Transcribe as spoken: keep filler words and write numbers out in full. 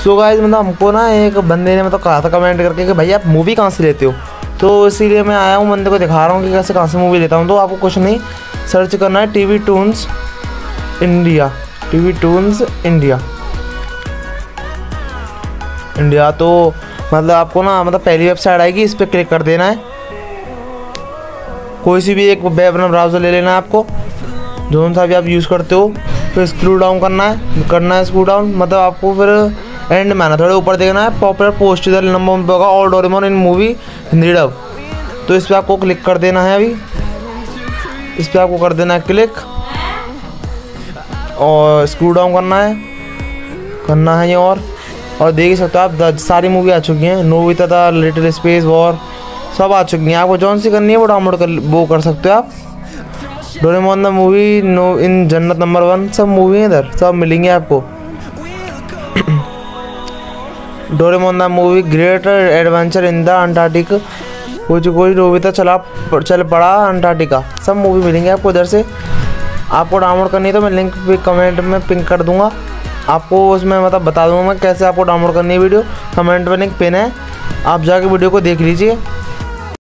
So guys मतलब हमको ना एक बंदे ने मतलब कहा था कमेंट करके कि भाई आप मूवी कहाँ से लेते हो, तो इसीलिए मैं आया हूँ, बंदे को दिखा रहा हूँ कि कैसे कहाँ से मूवी लेता हूँ। तो आपको कुछ नहीं, सर्च करना है TV Toons India, TV Toons India India तो मतलब आपको ना मतलब पहली वेबसाइट आएगी, इस पर क्लिक कर देना है। कोई सी भी एक वेब ब्राउज़र ले लेना है आपको, जो सा भी आप यूज़ करते हो। फिर स्क्रू डाउन करना है करना है स्क्रू डाउन, मतलब आपको फिर एंड में आना, थोड़े ऊपर देखना है पॉपुलर पोस्ट इधर नंबर होगा all Doraemon in movie Hindi dub, तो इस पर आपको क्लिक कर देना है। अभी इस पर आपको कर देना है क्लिक और स्क्रू डाउन करना है करना है ये और और देख सकते हो आप सारी मूवी आ चुकी हैं। Nobita the little space war सब आ चुकी हैं। आपको जौन सी करनी है वो डाउनलोड कर वो कर सकते हो आप। Doraemon the movie no in Jannat number one, सब मूवी हैं इधर, सब मिलेंगे आपको। Doraemon the movie great adventure in the Antarctic, कुछ कोई नोबिता चला चल पड़ा अंटार्कटिका, सब मूवी मिलेंगे आपको इधर से। आपको डाउनलोड करनी है तो मैं लिंक भी कमेंट में पिन कर दूंगा, आपको उसमें मतलब बता दूंगा मैं कैसे आपको डाउनलोड करनी है वीडियो। कमेंट में लिंक पिन है, आप जाके वीडियो को देख लीजिए।